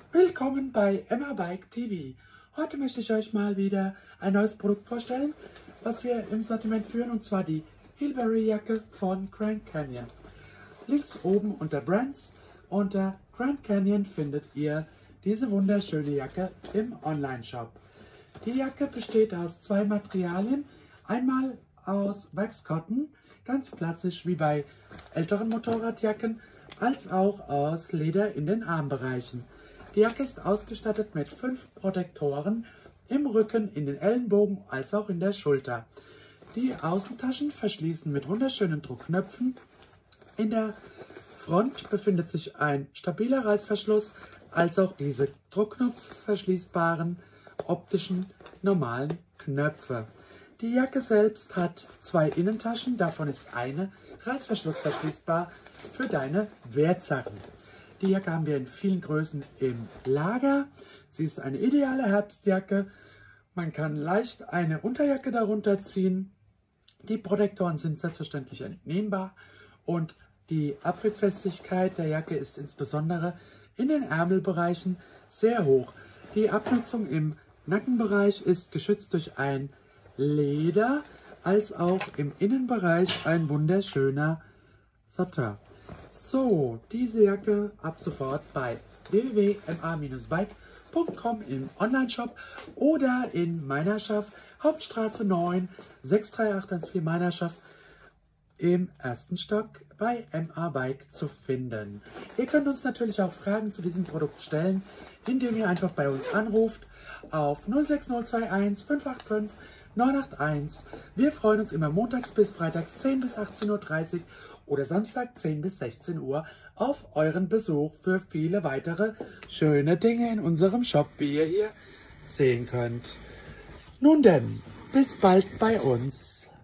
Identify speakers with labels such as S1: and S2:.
S1: Willkommen bei Emma Bike TV. Heute möchte ich euch mal wieder ein neues Produkt vorstellen, was wir im Sortiment führen, und zwar die Hillberry Jacke von Grand Canyon. Links oben unter Brands unter Grand Canyon findet ihr diese wunderschöne Jacke im Online-Shop. Die Jacke besteht aus zwei Materialien, einmal aus Wax Cotton, ganz klassisch wie bei älteren Motorradjacken, als auch aus Leder in den Armbereichen. Die Jacke ist ausgestattet mit 5 Protektoren im Rücken, in den Ellenbogen als auch in der Schulter. Die Außentaschen verschließen mit wunderschönen Druckknöpfen. In der Front befindet sich ein stabiler Reißverschluss, als auch diese druckknopfverschließbaren optischen normalen Knöpfe. Die Jacke selbst hat 2 Innentaschen, davon ist eine reißverschlussverschließbar für deine Wertsachen. Die Jacke haben wir in vielen Größen im Lager. Sie ist eine ideale Herbstjacke. Man kann leicht eine Unterjacke darunter ziehen. Die Protektoren sind selbstverständlich entnehmbar und die Abriebfestigkeit der Jacke ist insbesondere in den Ärmelbereichen sehr hoch. Die Abnutzung im Nackenbereich ist geschützt durch ein Leder, als auch im Innenbereich ein wunderschöner Satin. So, diese Jacke ab sofort bei www.ma-bike.com im Onlineshop oder in Meinerschaft, Hauptstraße 9, 63814 Meinerschaft im 1. Stock bei MA Bike zu finden. Ihr könnt uns natürlich auch Fragen zu diesem Produkt stellen, indem ihr einfach bei uns anruft auf 06021 585 981. Wir freuen uns immer montags bis freitags 10 bis 18:30 Uhr oder Samstag 10 bis 16 Uhr auf euren Besuch für viele weitere schöne Dinge in unserem Shop, wie ihr hier sehen könnt. Nun denn, bis bald bei uns.